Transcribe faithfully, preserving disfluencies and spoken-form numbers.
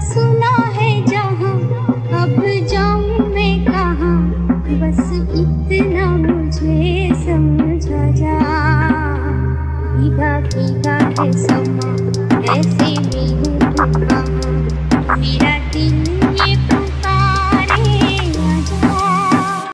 सुना है जहाँ, अब जाऊँ मैं कहाँ, बस इतना मुझे समझा जा। भीगा भीगा है समा, ऐसे में हूँ कहाँ, मेरा दिल